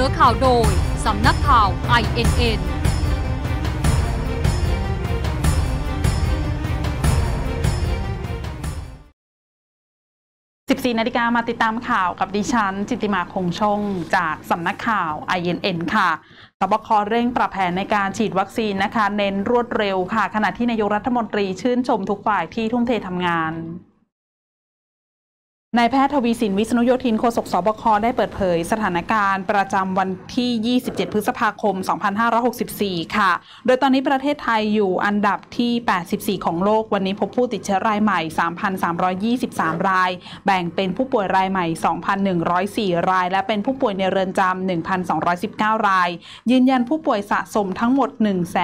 อข่าวโดยสำนักข่าว INN 14 นาฬิกามาติดตามข่าวกับดิฉันจิตติมาคงชงจากสำนักข่าว INN ค่ะสบคเร่งปรับแผนในการฉีดวัคซีนนะคะเน้นรวดเร็วค่ะขณะที่นายกรัฐมนตรีชื่นชมทุกฝ่ายที่ทุ่มเททำงานนายแพทย์ทวีสินวิษณุโยธินโฆษกสบคได้เปิดเผยสถานการณ์ประจำวันที่ 27 พฤษภาคม 2564 ค่ะโดยตอนนี้ประเทศไทยอยู่อันดับที่ 84 ของโลกวันนี้พบผู้ติดเชื้อรายใหม่ 3,323 รายแบ่งเป็นผู้ป่วยรายใหม่ 2,104 รายและเป็นผู้ป่วยในเรือนจำ 1,219 รายยืนยันผู้ป่วยสะสมทั้งหมด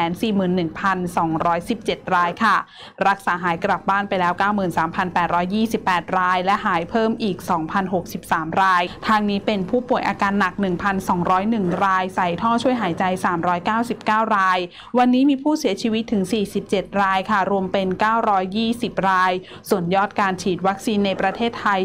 141,217 รายค่ะรักษาหายกลับบ้านไปแล้ว 93,828 รายและหายเพิ่มอีก 2,063 รายทางนี้เป็นผู้ป่วยอาการหนัก 1,201 รายใส่ท่อช่วยหายใจ 399 รายวันนี้มีผู้เสียชีวิตถึง 47 รายค่ะรวมเป็น 920 รายส่วนยอดการฉีดวัคซีนในประเทศไทย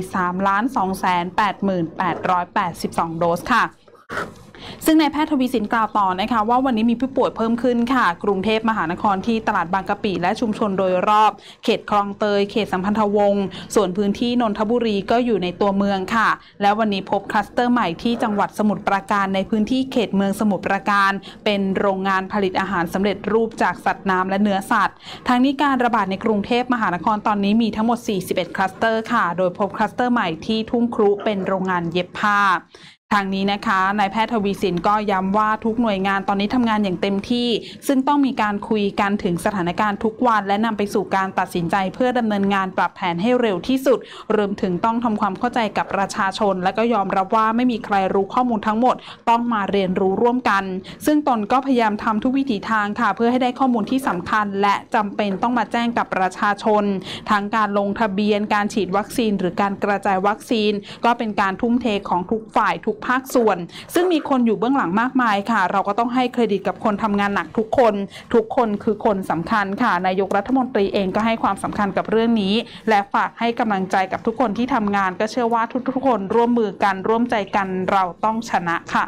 3,288,882 โดสค่ะซึ่งนายแพทย์ทวีสินกล่าวต่อนะคะว่าวันนี้มีผู้ป่วยเพิ่มขึ้นค่ะกรุงเทพมหานครที่ตลาดบางกะปิและชุมชนโดยรอบเขตคลองเตยเขตสัมพันธวงศ์ส่วนพื้นที่นนทบุรีก็อยู่ในตัวเมืองค่ะและวันนี้พบคลัสเตอร์ใหม่ที่จังหวัดสมุทรปราการในพื้นที่เขตเมืองสมุทรปราการเป็นโรงงานผลิตอาหารสำเร็จรูปจากสัตว์น้ำและเนื้อสัตว์ทางนี้การระบาดในกรุงเทพมหานครตอนนี้มีทั้งหมด41คลัสเตอร์ค่ะโดยพบคลัสเตอร์ใหม่ที่ทุ่งครุเป็นโรงงานเย็บผ้าทางนี้นะคะนายแพทย์ทวีสินก็ย้ำว่าทุกหน่วยงานตอนนี้ทำงานอย่างเต็มที่ซึ่งต้องมีการคุยกันถึงสถานการณ์ทุกวันและนำไปสู่การตัดสินใจเพื่อดำเนินงานปรับแผนให้เร็วที่สุดรวมถึงต้องทำความเข้าใจกับประชาชนและก็ยอมรับว่าไม่มีใครรู้ข้อมูลทั้งหมดต้องมาเรียนรู้ร่วมกันซึ่งตนก็พยายามทำทุกวิถีทางค่ะเพื่อให้ได้ข้อมูลที่สำคัญและจำเป็นต้องมาแจ้งกับประชาชนทั้งการลงทะเบียนการฉีดวัคซีนหรือการกระจายวัคซีนก็เป็นการทุ่มเทของทุกฝ่ายทุกภาคส่วนซึ่งมีคนอยู่เบื้องหลังมากมายค่ะเราก็ต้องให้เครดิตกับคนทำงานหนักทุกคนคือคนสำคัญค่ะนายกรัฐมนตรีเองก็ให้ความสำคัญกับเรื่องนี้และฝากให้กำลังใจกับทุกคนที่ทำงานก็เชื่อว่าทุกคนร่วมมือกันร่วมใจกันเราต้องชนะค่ะ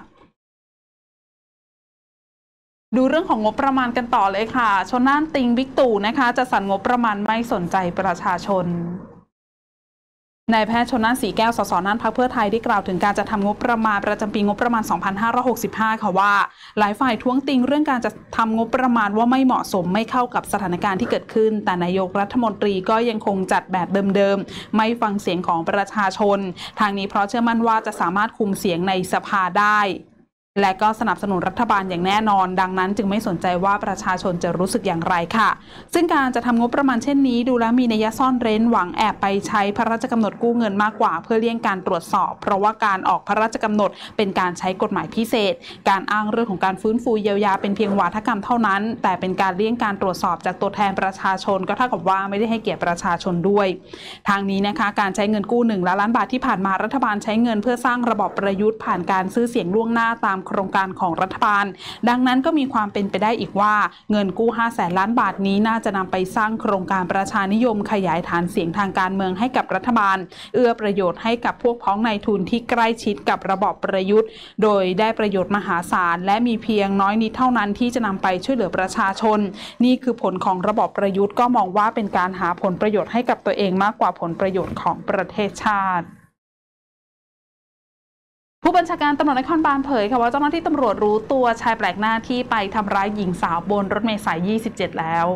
ดูเรื่องของงบประมาณกันต่อเลยค่ะชลน่านติงบิ๊กตู่นะคะจะสั่นงบประมาณไม่สนใจประชาชนนายแพทย์ชลน่านสีแก้วสสน่านพรรคเพื่อไทยได้กล่าวถึงการจัดทำงบประมาณประจำปีงบประมาณ 2565 ค่ะว่าหลายฝ่ายท้วงติงเรื่องการจัดทำงบประมาณว่าไม่เหมาะสมไม่เข้ากับสถานการณ์ที่เกิดขึ้นแต่นายกรัฐมนตรีก็ยังคงจัดแบบเดิมๆไม่ฟังเสียงของประชาชนทางนี้เพราะเชื่อมั่นว่าจะสามารถคุมเสียงในสภาได้และก็สนับสนุนรัฐบาลอย่างแน่นอนดังนั้นจึงไม่สนใจว่าประชาชนจะรู้สึกอย่างไรค่ะซึ่งการจะทำงบประมาณเช่นนี้ดูแล้วมีนัยซ่อนเร้นหวังแอบไปใช้พระราชกำหนดกู้เงินมากกว่าเพื่อเลี่ยงการตรวจสอบเพราะว่าการออกพระราชกำหนดเป็นการใช้กฎหมายพิเศษการอ้างเรื่องของการฟื้นฟูเยียวยาเป็นเพียงวาทกรรมเท่านั้นแต่เป็นการเลี่ยงการตรวจสอบจากตัวแทนประชาชนก็เท่ากับว่าไม่ได้ให้เกียรติประชาชนด้วยทางนี้นะคะการใช้เงินกู้1 ล้านบาทที่ผ่านมารัฐบาลใช้เงินเพื่อสร้างระบอบประยุทธ์ผ่านการซื้อเสียงล่วงหน้าตามโครงการของรัฐบาลดังนั้นก็มีความเป็นไปได้อีกว่าเงินกู้ 500,000 ล้านบาทนี้น่าจะนำไปสร้างโครงการประชานิยมขยายฐานเสียงทางการเมืองให้กับรัฐบาลเอื้อประโยชน์ให้กับพวกพ้องนายทุนที่ใกล้ชิดกับระบอบประยุทธ์โดยได้ประโยชน์มหาศาลและมีเพียงน้อยนิดเท่านั้นที่จะนำไปช่วยเหลือประชาชนนี่คือผลของระบอบประยุทธ์ก็มองว่าเป็นการหาผลประโยชน์ให้กับตัวเองมากกว่าผลประโยชน์ของประเทศชาติผู้บัญชาการตำรวจนครบาลเผยค่ะว่าเจ้าหน้าที่ตำรวจรู้ตัวชายแปลกหน้าที่ไปทำร้ายหญิงสาวบนรถเมล์สาย 27 แล้ว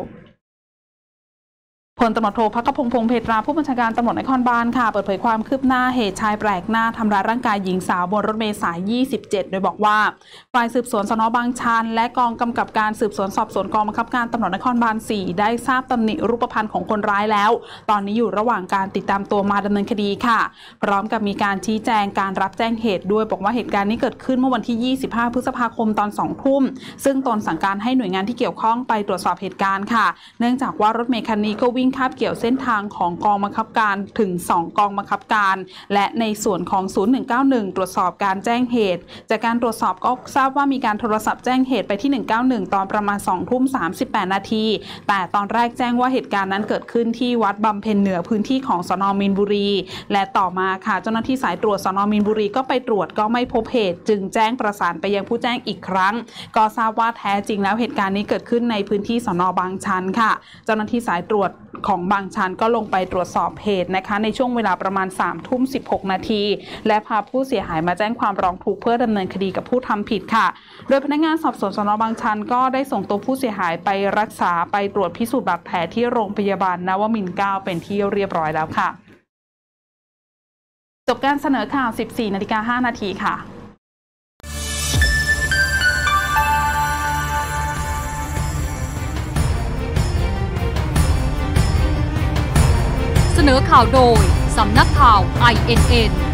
พลตำรวจโทภัคพงษ์ พงษ์เพตราผู้บัญชาการตำรวจนครบาลค่ะเปิดเผยความคืบหน้าเหตุชายแปลกหน้าทำร้ายร่างกายหญิงสาวบนรถเมล์สาย 27 โดยบอกว่าฝ่ายสืบสวนสน.บางชันและกองกำกับการสืบสวนสอบสวนกองบังคับการตำรวจนครบาล 4 ได้ทราบตำหนิรูปพรรณของคนร้ายแล้วตอนนี้อยู่ระหว่างการติดตามตัวมาดำเนินคดีค่ะพร้อมกับมีการชี้แจงการรับแจ้งเหตุด้วยบอกว่าเหตุการณ์นี้เกิดขึ้นเมื่อวันที่ 25 พฤษภาคมตอน 2 ทุ่มซึ่งตนสั่งการให้หน่วยงานที่เกี่ยวข้องไปตรวจสอบเหตุการณ์ค่ะเนื่องจากว่ารถเมล์คันนี้ก็วิ่งงคาบเกี่ยวเส้นทางของกองบังคับการถึง2กองบังคับการและในส่วนของ0191ตรวจสอบการแจ้งเหตุจากการตรวจสอบก็ทราบว่ามีการโทรศัพท์แจ้งเหตุไปที่191ตอนประมาณ20:38 นาทีแต่ตอนแรกแจ้งว่าเหตุการณ์นั้นเกิดขึ้นที่วัดบำเพ็ญเหนือพื้นที่ของสน.มีนบุรีและต่อมาค่ะเจ้าหน้าที่สายตรวจสน.มีนบุรีก็ไปตรวจก็ไม่พบเหตุจึงแจ้งประสานไปยังผู้แจ้งอีกครั้งก็ทราบว่าแท้จริงแล้วเหตุการณ์นี้เกิดขึ้นในพื้นที่สน.บางชันค่ะเจ้าหน้าที่สายตรวจของบางชันก็ลงไปตรวจสอบเหตุนะคะในช่วงเวลาประมาณ3:16 นาทีและพาผู้เสียหายมาแจ้งความร้องทุกข์เพื่อดำเนินคดีกับผู้ทำผิดค่ะโดยพนักงานสอบสวนสน.บางชันก็ได้ส่งตัวผู้เสียหายไปรักษาไปตรวจพิสูจน์บาดแผลที่โรงพยาบาลนวมินทร์ 9เป็นที่เรียบร้อยแล้วค่ะจบการเสนอข่าว 14:05 นาทีค่ะเสนอข่าวโดยสำนักข่าว INN